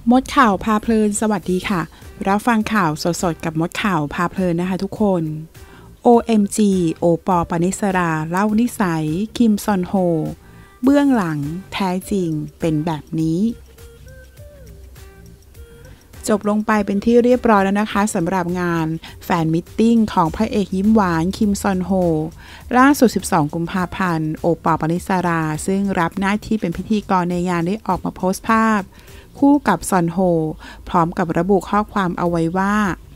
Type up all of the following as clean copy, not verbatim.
มดข่าวพาเพลินสวัสดีค่ะรับฟังข่าวสดๆกับมดข่าวพาเพลินนะคะทุกคน OMG โอปอ ปณิสราเล่านิสัยคิมซอนโฮเบื้องหลังแท้จริงเป็นแบบนี้จบลงไปเป็นที่เรียบร้อยแล้วนะคะสำหรับงานแฟนมิตติ้งของพระเอกยิ้มหวานคิมซอนโฮล่าสุด12กุมภาพันธ์โอปอ ปณิสราซึ่งรับหน้าที่เป็นพิธีกรในงานได้ออกมาโพสต์ภาพคู่กับซอนโฮพร้อมกับระบุข้อความเอาไว้ว่า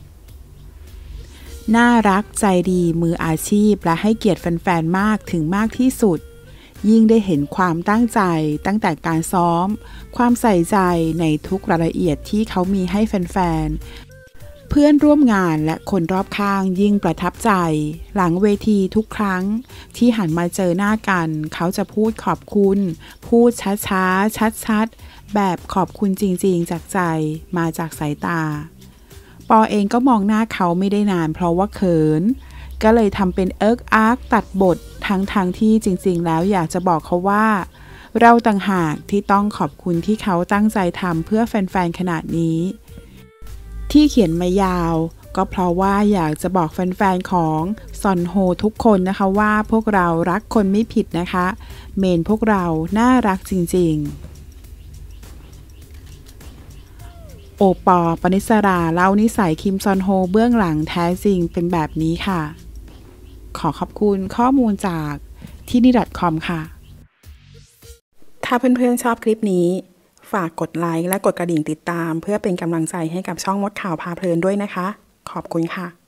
น่ารักใจดีมืออาชีพและให้เกียรติแฟนๆมากถึงมากที่สุดยิ่งได้เห็นความตั้งใจตั้งแต่การซ้อมความใส่ใจในทุกรายละเอียดที่เขามีให้แฟนๆเพื่อนร่วมงานและคนรอบข้างยิ่งประทับใจหลังเวทีทุกครั้งที่หันมาเจอหน้ากันเขาจะพูดขอบคุณพูดช้าๆชัดๆแบบขอบคุณจริงๆจากใจมาจากสายตาปอเองก็มองหน้าเขาไม่ได้นานเพราะว่าเขินก็เลยทำเป็นเอิ๊กอาร์กตัดบททั้งที่จริงๆแล้วอยากจะบอกเขาว่าเราต่างหากที่ต้องขอบคุณที่เขาตั้งใจทำเพื่อแฟนๆขนาดนี้ที่เขียนมายาวก็เพราะว่าอยากจะบอกแฟนๆของซอนโฮทุกคนนะคะว่าพวกเรารักคนไม่ผิดนะคะเมนพวกเราน่ารักจริงๆโอปอ ปณิสราเล่านิสัยคิมซอนโฮเบื้องหลังแท้จริงเป็นแบบนี้ค่ะขอขอบคุณข้อมูลจากที่นี่ .com ค่ะถ้าเพื่อนๆชอบคลิปนี้ฝากกดไลค์และกดกระดิ่งติดตามเพื่อเป็นกำลังใจให้กับช่องมดข่าวพาเพลินด้วยนะคะขอบคุณค่ะ